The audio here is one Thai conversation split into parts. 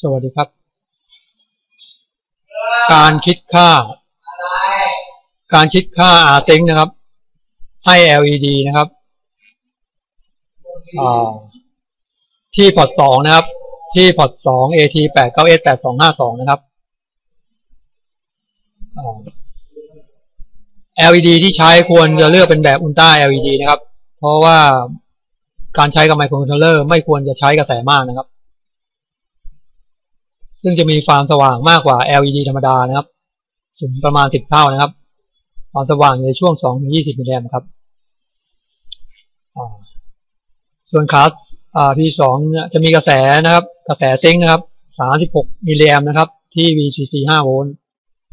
สวัสดีครับการคิดค่าR-Sync นะครับให้ LED นะครับที่พอร์ต2นะครับที่พอร์ต2 AT89S8252 นะครับLED ที่ใช้ควรจะเลือกเป็นแบบ Ultra LED นะครับเพราะว่าการใช้กับไมโครคอนโทรลเลอร์ไม่ควรจะใช้กระแสมากนะครับซึ่งจะมีความสว่างมากกว่า LED ธรรมดานะครับถึงประมาณ10เท่านะครับความสว่างในช่วง 2-20 มิลลิแอมป์ครับส่วนขา P2 เนี่ยจะมีกระแสนะครับกระแสซิงค์นะครับ36มิลลิแอมป์นะครับที่ VCC 5 โวลต์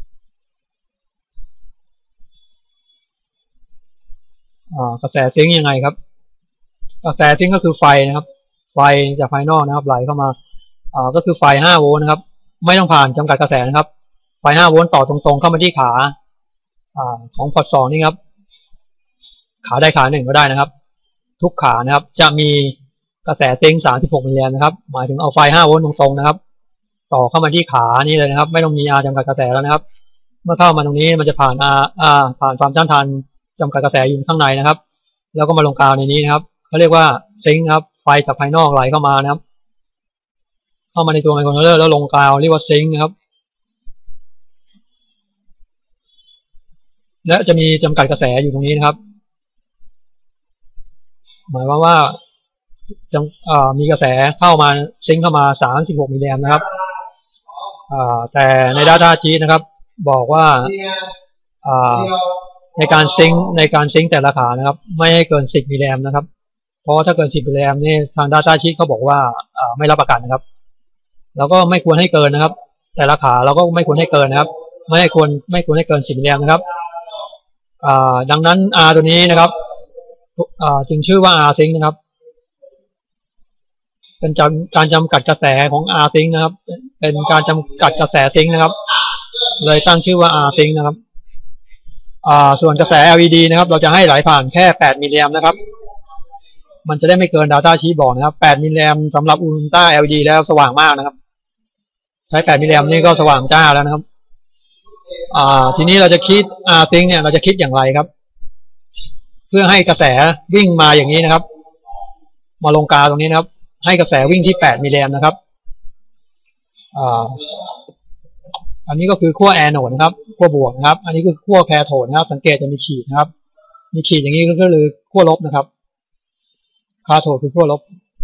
กระแสซิงค์ยังไงครับกระแสซิงค์ก็คือไฟนะครับไฟจากภายนอกนะครับไหลเข้ามาก็คือไฟ5 โวลต์นะครับไม่ต้องผ่านจำกัดกระแสนะครับไฟ5 โวลต์ต่อตรงๆเข้ามาที่ขาของพอร์ต2นี่ครับขาใดขาหนึ่งก็ได้นะครับทุกขานะครับจะมีกระแสซิงค์36มิลลิแอมป์นะครับหมายถึงเอาไฟ5 โวลต์ตรงๆนะครับต่อเข้ามาที่ขานี่เลยนะครับไม่ต้องมีจำกัดกระแสแล้วนะครับเมื่อเข้ามาตรงนี้มันจะผ่านผ่านความต้านทานจำกัดกระแสอยู่ข้างในนะครับแล้วก็มาลงกาวในนี้นะครับเขาเรียกว่าซิงค์ครับไฟจากภายนอกไหลเข้ามานะครับเข้ามาในตัวไมโครคอนโทรลเลอร์แล้วลงกาวเรียกว่าซิงค์นะครับและจะมีจำกัดกระแสอยู่ตรงนี้นะครับหมายว่ามีกระแสเข้ามาซิงค์เข้ามา36มิลลิแอมป์นะครับแต่ใน Data Sheet นะครับบอกว่าในการซิงค์แต่ละขานะครับไม่ให้เกิน10มิลลิแอมป์นะครับเพราะถ้าเกิน10มิลลิแอมป์นี่ทาง Data Sheet เขาบอกว่าไม่รับประกันนะครับแล้วก็ไม่ควรให้เกินนะครับแต่ละขาเราก็ไม่ควรให้เกินนะครับไม่ควรให้เกิน10มิลลิแอมป์นะครับดังนั้น R ตัวนี้นะครับจึงชื่อว่า R-Sync นะครับเป็นการจำกัดกระแสของ R-Sync นะครับเป็นการจำกัดกระแสซิงค์นะครับเลยตั้งชื่อว่า R-Sync นะครับส่วนกระแส LED นะครับเราจะให้ไหลผ่านแค่8มิลลิแอมป์นะครับมันจะได้ไม่เกิน Data Sheet บอกนะครับ8มิลลิแอมป์สำหรับ Ultra LED แล้วสว่างมากนะครับใช้8มิลลิแอมป์นี่ก็สว่างจ้าแล้วนะครับทีนี้เราจะคิดR-Sync เนี่ยเราจะคิดอย่างไรครับเพื่อให้กระแสวิ่งมาอย่างนี้นะครับมาลงกาวตรงนี้นะครับให้กระแสวิ่งที่8มิลลิแอมป์นะครับอันนี้ก็คือขั้วแอนโดนะครับขั้วบวกนะครับอันนี้คือขั้วแคโทดนะครับสังเกตจะมีขีดนะครับมีขีดอย่างนี้ก็คือขั้วลบนะครับคาโทดคือขั้วลบ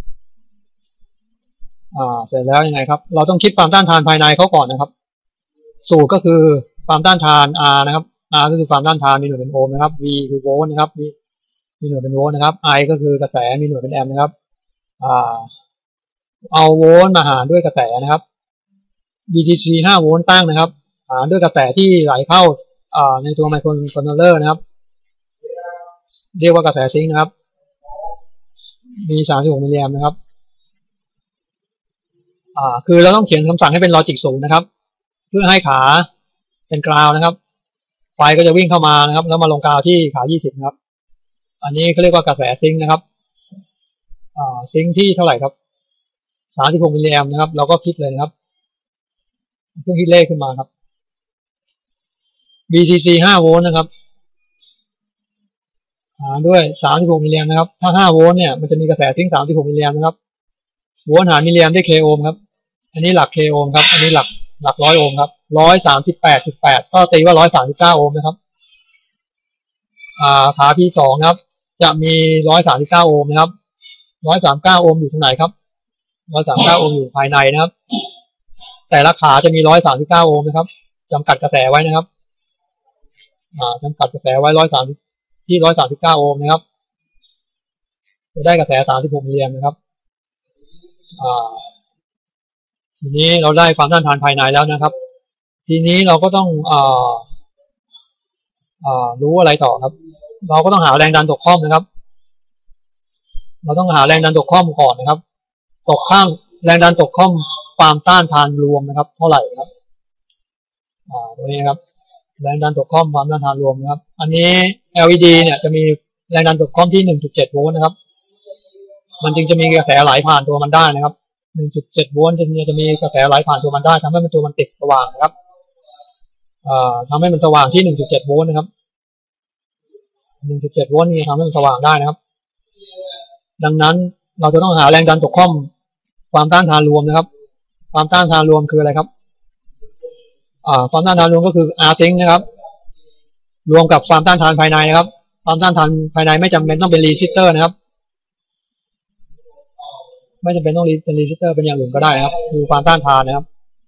เสร็จแล้วยังไงครับเราต้องคิดความต้านทานภายในเขาก่อนนะครับสูตรก็คือความต้านทาน R นะครับ R ก็คือความต้านทานมีหน่วยเป็นโอห์มนะครับ V คือโวลต์นะครับมีหน่วยเป็นโวลต์นะครับ I ก็คือกระแสมีหน่วยเป็นแอมป์นะครับเอาโวลต์มาหารด้วยกระแสนะครับ VCC 5 โวลต์ตั้งนะครับหารด้วยกระแสที่ไหลเข้าในตัวไมโครคอนโทรลเลอร์นะครับเรียกว่ากระแสซิงค์นะครับมี36มิลลิแอมป์นะครับคือเราต้องเขียนคำสั่งให้เป็นลอจิก0นะครับเพื่อให้ขาเป็นกราวนะครับไฟก็จะวิ่งเข้ามานะครับแล้วมาลงกาวที่ขา20นะครับอันนี้เขาเรียกว่ากระแสซิงค์นะครับซิงค์ที่เท่าไหร่ครับ36มิลลิแอมป์นะครับเราก็คิดเลยนะครับเครื่องคิดเลขขึ้นมาครับ VCC 5 โวลต์นะครับด้วย36มิลลิแอมป์นะครับถ้า5 โวลต์เนี่ยมันจะมีกระแสซิงค์36มิลลิแอมป์นะครับโวลต์หารมิลลิแอมป์ด้วย k โอห์มครับอันนี้หลัก k โอห์มครับอันนี้หลัก100 โอห์มครับ 138.8 ก็ตีว่า139 โอห์มนะครับขา P2 ครับจะมี139 โอห์มนะครับ139 โอห์มอยู่ตรงไหนครับ139 โอห์มอยู่ภายในนะครับแต่ละขาจะมี139 โอห์มนะครับจำกัดกระแสไว้นะครับจำกัดกระแสไว้139 โอห์มนะครับจะได้กระแส36มิลลิแอมป์นะครับทีนี้เราได้ความต้านทานภายในแล้วนะครับทีนี้เราก็ต้องรู้อะไรต่อครับเราก็ต้องหาแรงดันตกข้อมนะครับเราต้องหาแรงดันตกข้อมก่อนนะครับตกข้างแรงดันตกข้อมความต้านทานรวมนะครับเท่าไหร่ครับตรงนี้ครับแรงดันตกข้อมความต้านทานรวมนะครับอันนี้ LED เนี่ยจะมีแรงดันตกข้อมที่ 1.7 โวลต์นะครับมันจึงจะมีกระแสไหลผ่านตัวมันได้นะครับ 1.7 โวลต์จะมีกระแสไหลผ่านตัวมันได้ทำให้ตัวมันติดสว่างนะครับทำให้มันสว่างที่ 1.7 โวลต์นะครับ 1.7 โวลต์นี่ทำให้มันสว่างได้นะครับดังนั้นเราจะต้องหาแรงดันตกข้อมความต้านทานรวมนะครับความต้านทานรวมคืออะไรครับความต้านทานรวมก็คือ R sync นะครับรวมกับความต้านทานภายในนะครับความต้านทานภายในไม่จำเป็นต้องเป็นรีซิสเตอร์นะครับไม่จำเป็นต้องเป็นรีซิสเตอร์เป็นอย่างอื่นก็ได้นะครับคือความต้านทานนะครับ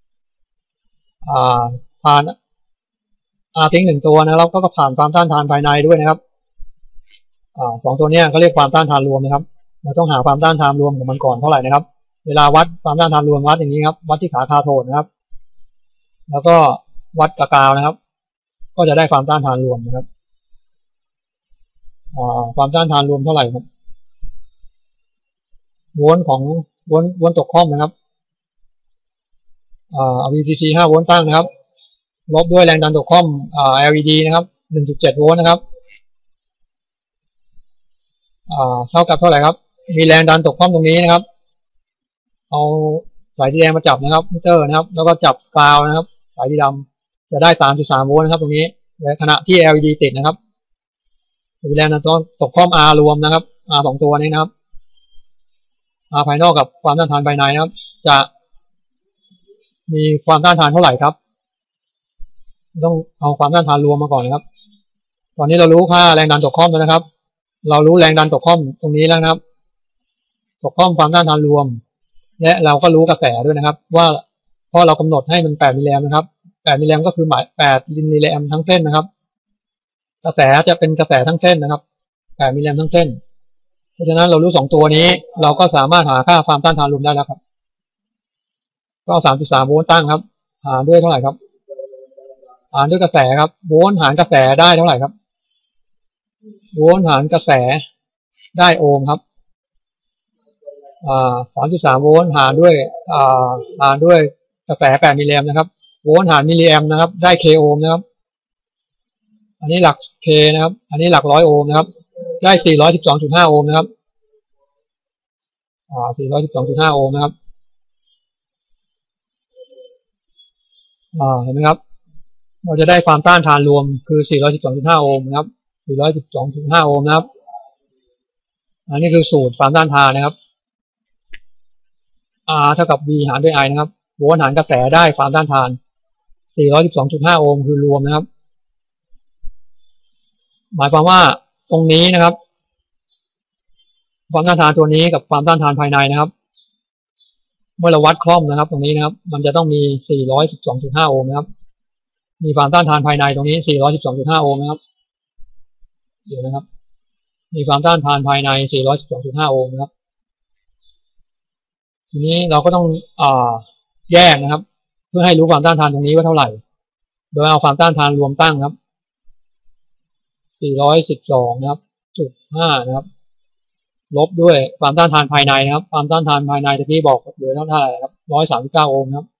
ผ่าน R sync 1 ตัวนะครับก็ผ่านความต้านทานภายในด้วยนะครับ2 ตัวนี้เขาเรียกความต้านทานรวมนะครับเราต้องหาความต้านทานรวมของมันก่อนเท่าไหร่นะครับเวลาวัดความต้านทานรวมวัดอย่างนี้ครับวัดที่ขาคาโทดนะครับแล้วก็วัดกะกาวนะครับก็จะได้ความต้านทานรวมนะครับความต้านทานรวมเท่าไหร่ครับโวลต์ของโวลต์ตกข้อมนะครับVCC 5 โวลต์ตั้งนะครับลบด้วยแรงดันตกข้อมLED นะครับ 1.7 โวลต์นะครับเท่ากับเท่าไหร่ครับมีแรงดันตกข้อมตรงนี้นะครับเอาสายสีแดงมาจับนะครับมิเตอร์นะครับแล้วก็จับกาวนะครับสายสีดำจะได้ 3.3 โวลต์นะครับตรงนี้ในขณะที่ LED ติดนะครับมีแรงดันตกข้อม R รวมนะครับ R 2 ตัวนี้นะครับ R ภายนอกกับความต้านทานภายในนะครับจะมีความต้านทานเท่าไหร่ครับต้องเอาความต้านทานรวมมาก่อนนะครับตอนนี้เรารู้ค่าแรงดันตกข้อมแล้วนะครับเรารู้แรงดันตกข้อมตรงนี้แล้วนะครับตกข้อมความต้านทานรวมและเราก็รู้กระแสด้วยนะครับว่าเพราะเรากำหนดให้มัน8 มิลลิแอมป์นะครับ8 มิลลิแอมป์ก็คือหมาย8 มิลลิแอมป์ทั้งเส้นนะครับกระแสจะเป็นกระแสทั้งเส้นนะครับ8 มิลลิแอมป์ทั้งเส้นเพราะฉะนั้นเรารู้2 ตัวนี้เราก็สามารถหาค่าความต้านทานรวมได้แล้วครับก็ 3.3 โวลต์ตั้งครับหารด้วยเท่าไหร่ครับหารด้วยกระแสครับโวลต์หารกระแสได้เท่าไหร่ครับโวลต์หารกระแสได้โอห์มครับ3.3 โวลต์หารด้วยกระแส8 มิลลิแอมป์นะครับโวลต์หารมิลลิแอมป์นะครับได้ k โอห์มนะครับอันนี้หลัก k นะครับอันนี้หลัก100 โอห์มนะครับได้ 412.5 โอห์มนะครับ412.5 โอห์มนะครับเห็นไหมครับเราจะได้ความต้านทานรวมคือ 412.5 โอห์มนะครับ 412.5 โอห์มนะครับอันนี้คือสูตรความต้านทานนะครับ R เท่ากับ V หารด้วย I นะครับโวลต์หารกระแสได้ความต้านทาน 412.5 โอห์มคือรวมนะครับหมายความว่าตรงนี้นะครับความต้านทานตัวนี้กับความต้านทานภายในนะครับเมื่อเราวัดคล่อมนะครับตรงนี้นะครับมันจะต้องมี 412.5 โอห์มนะครับมีความต้านทานภายในตรงนี้ 412.5 โอห์มนะครับเดี๋ยวนะครับมีความต้านทานภายใน 412.5 โอห์มนะครับทีนี้เราก็ต้องแยกนะครับเพื่อให้รู้ความต้านทานตรงนี้ว่าเท่าไหร่โดยเอาความต้านทานรวมตั้งครับ 412 นะครับ.5 นะครับลบด้วยความต้านทานภายในนะครับความต้านทานภายในตะกี้บอกเหลือเท่าไหร่ครับ139 โอห์มนะครับ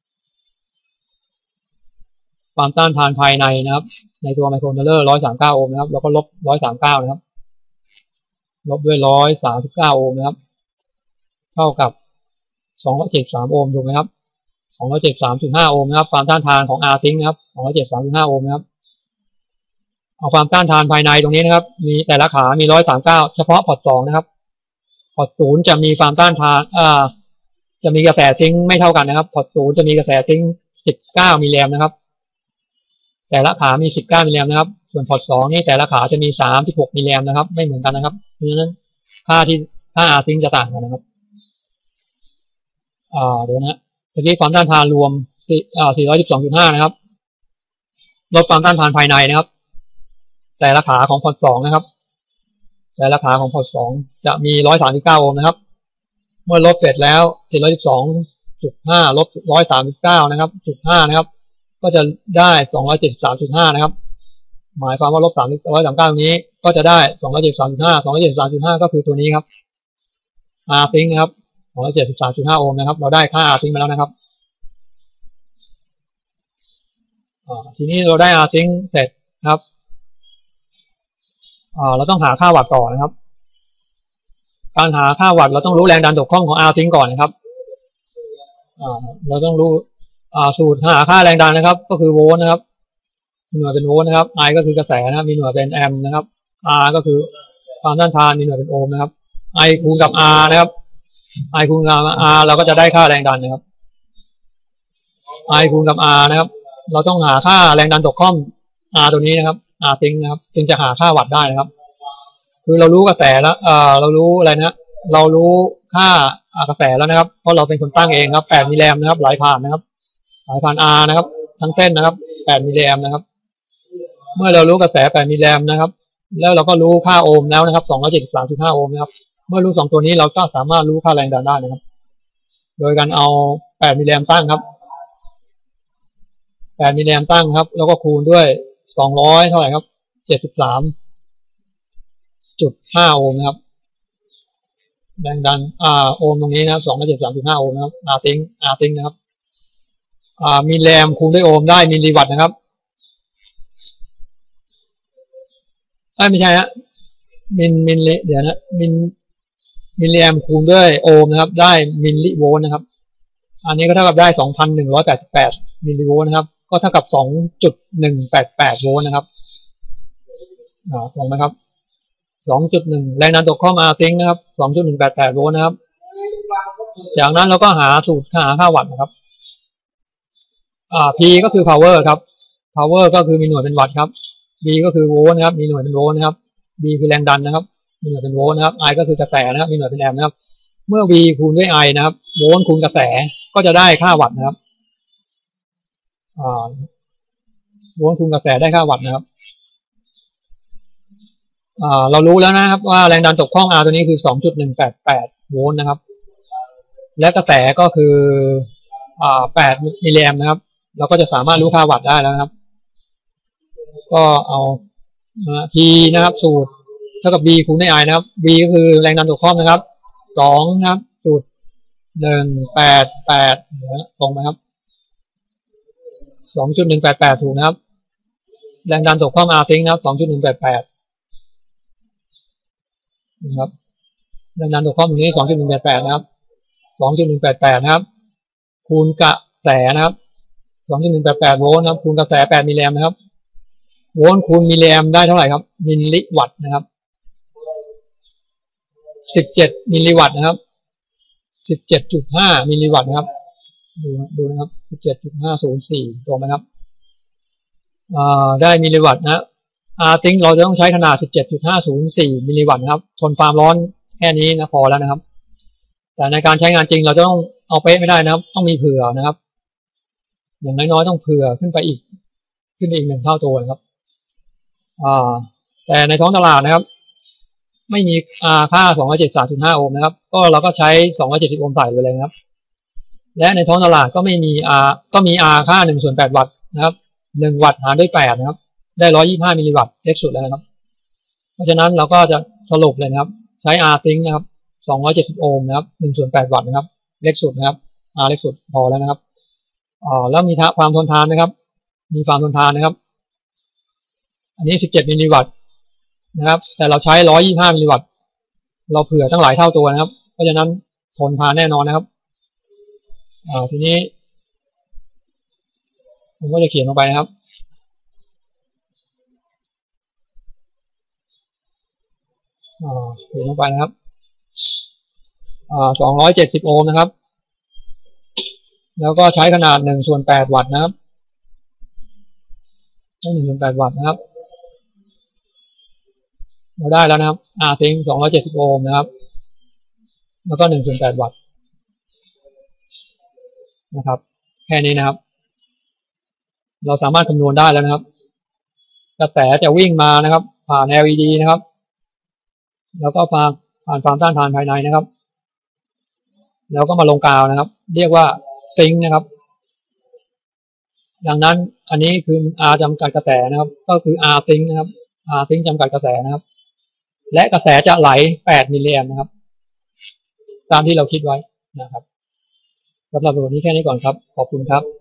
ความต้านทานภายในนะครับในตัวไมโครคอนโทรลเลอร์139 โอห์มนะครับแล้วก็ลบ139นะครับลบด้วย139 โอห์มนะครับเท่ากับ273 โอห์มถูกไหมครับ273.5 โอห์มนะครับความต้านทานของ R sync นะครับ273.5 โอห์มนะครับเอาความต้านทานภายในตรงนี้นะครับมีแต่ละขามี139เฉพาะพอร์ต2นะครับพอร์ต0จะมีความต้านทานจะมีกระแสซิงค์ไม่เท่ากันนะครับพอร์ต0จะมีกระแสซิงค์19 มิลลิแอมป์นะครับแต่ละขามี19 มิลลิแอมป์นะครับส่วนพอร์ต2นี่แต่ละขาจะมี36 มิลลิแอมป์นะครับไม่เหมือนกันนะครับเพราะฉะนั้นค่า R sync จะต่างกันนะครับเดี๋ยวนะทีนี้ความต้านทานรวม412.5 นะครับลดความต้านทานภายในนะครับแต่ละขาของพอร์ต2นะครับแต่ละขาของพอร์ต2จะมี139 โอห์มนะครับเมื่อลบเสร็จแล้ว 412.5 ลบ139นะครับ.5 นะครับก็จะได้ 273.5 นะครับหมายความว่าลบ139ตรงนี้ก็จะได้ 273.5 ก็คือตัวนี้ครับ R sync นะครับ273.5 โอห์มนะครับเราได้ค่า R sync มาแล้วนะครับทีนี้เราได้ R sync เสร็จครับเราต้องหาค่าวัตต์ต่อนะครับการหาค่าวัตต์เราต้องรู้แรงดันตกข้องของ R sync ก่อนนะครับเราต้องรู้สูตรหาค่าแรงดันนะครับก็คือโวลต์นะครับมีหน่วยเป็นโวลต์นะครับ I ก็คือกระแสนะครับมีหน่วยเป็นแอมป์นะครับ R ก็คือความต้านทานมีหน่วยเป็นโอห์มนะครับ I คูณกับ R นะครับ I คูณกับ R เราก็จะได้ค่าแรงดันนะครับ I คูณกับ R นะครับเราต้องหาค่าแรงดันตกข้อม R ตัวนี้นะครับ R ซิงค์นะครับจึงจะหาค่าวัตต์ได้นะครับคือเรารู้กระแสแล้วเรารู้อะไรนะเรารู้ค่ากระแสแล้วนะครับเพราะเราเป็นคนตั้งเองครับ8มิลลิแอมป์นะครับไหลผ่านนะครับไหลผ่าน R นะครับทั้งเส้นนะครับ8มิลลิแอมป์นะครับเมื่อเรารู้กระแส8มิลลิแอมป์นะครับแล้วเราก็รู้ค่าโอห์มแล้วนะครับ273.5 โอห์มนะครับเมื่อรู้2ตัวนี้เราก็สามารถรู้ค่าแรงดันได้นะครับโดยการเอา8มิลลิแอมป์ตั้งครับ8มิลลิแอมป์ตั้งครับแล้วก็คูณด้วย200เท่าไหร่ครับ73.5 โอห์มนะครับแรงดันโอห์มตรงนี้นะครับ273.5 โอห์มนะครับRซิงค์นะครับมิลลิแอมป์คูณด้วยโอห์มได้มิลลิวัตต์นะครับไม่ใช่ฮะมิลลิเดี๋ยวนะมิลลิแอมป์คูณด้วยโอห์มนะครับได้มิลลิโวลต์นะครับอันนี้ก็เท่ากับได้ 2,188 มิลลิโวลต์นะครับก็เท่ากับ 2.188 โวลต์นะครับตรงไหมครับ 2.1 แรงดันตกข้อมาซิงค์นะครับ 2.188 โวลต์นะครับจากนั้นเราก็หาสูตรหาค่าวัตต์นะครับP ก็คือ power ครับ power ก็คือมีหน่วยเป็นวัตต์ครับ V ก็คือโวลต์นะครับมีหน่วยเป็นโวลต์นะครับ B คือแรงดันนะครับมีหน่วยเป็นโวลต์นะครับ I ก็คือกระแสนะครับมีหน่วยเป็นแอมป์นะครับเมื่อ V คูณด้วย I นะครับโวลต์คูณกระแสก็จะได้ค่าวัตต์นะครับโวลต์คูณกระแสได้ค่าวัตต์นะครับเรารู้แล้วนะครับว่าแรงดันตกข้อง R ตัวนี้คือ 2.188 โวลต์นะครับและกระแสก็คือ8 มิลลิแอมป์นะครับเราก็จะสามารถรู้ค่าวัตต์ได้แล้วนะครับก็เอาP นะครับสูตรเท่ากับ B คูณด้วย I นะครับ B ก็คือแรงดันตกข้อมนะครับ2นะครับจุด188ตรงไหมครับ 2.188 ถูกนะครับแรงดันตกข้อม R ซิงค์นะครับ 2.188 นะครับแรงดันตกข้อมตรงนี้ 2.188 นะครับ 2.188 นะครับคูณกระแสนะครับ 2.188 โวลต์นะครับคูณกระแส8มิลลิแอมป์นะครับโวลต์คูณมิลลิแอมป์ได้เท่าไหร่ครับมิลลิวัตต์นะครับ17มิลลิวัตต์นะครับ 17.5 มิลลิวัตต์นะครับดูนะครับ 17.504 ตรงไหมครับได้มิลลิวัตต์นะRซิงค์เราจะต้องใช้ขนาด 17.504 มิลลิวัตต์นะครับทนความร้อนแค่นี้นะพอแล้วนะครับแต่ในการใช้งานจริงเราจะต้องเอาเป๊ะไม่ได้นะครับต้องมีเผื่อนะครับอย่างน้อยๆต้องเผื่อขึ้นไปอีก1 เท่าตัวนะครับแต่ในท้องตลาดนะครับไม่มีค่า 273.5 โอห์มนะครับก็เราก็ใช้270โอห์มใส่ไปเลยนะครับและในท้องตลาดก็ไม่มีก็มีค่า1/8 วัตต์นะครับ1 วัตต์หารด้วย8นะครับได้125มิลลิวัตต์เล็กสุดแล้วนะครับเพราะฉะนั้นเราก็จะสรุปเลยนะครับใช้ Rซิงค์นะครับ270โอห์มนะครับ1/8 วัตต์นะครับเล็กสุดนะครับเล็กสุดพอแล้วนะครับแล้วมีความทนทานนะครับมีความทนทานนะครับอันนี้17มิลลิวัตต์นะครับแต่เราใช้125มิลลิวัตต์เราเผื่อตั้งหลายเท่าตัวนะครับเพราะฉะนั้นทนทานแน่นอนนะครับทีนี้ผมก็จะเขียนลงไปนะครับเขียนลงไปนะครับ270โอห์มนะครับแล้วก็ใช้ขนาด1/8 วัตต์นะครับได้1/8 วัตต์นะครับเราได้แล้วนะครับRซิงค์270โอห์มนะครับแล้วก็1/8 วัตต์นะครับแค่นี้นะครับเราสามารถคำนวณได้แล้วนะครับกระแสจะวิ่งมานะครับผ่าน LED นะครับแล้วก็ผ่านความต้านทานภายในนะครับแล้วก็มาลงกาวนะครับเรียกว่าซิงค์นะครับดังนั้นอันนี้คือ R จำกัดกระแสนะครับก็คือ R ซิงค์นะครับ R ซิงค์จำกัดกระแสนะครับและกระแสจะไหล8มิลลิแอมป์นะครับตามที่เราคิดไว้นะครับสำหรับวันนี้แค่นี้ก่อนครับขอบคุณครับ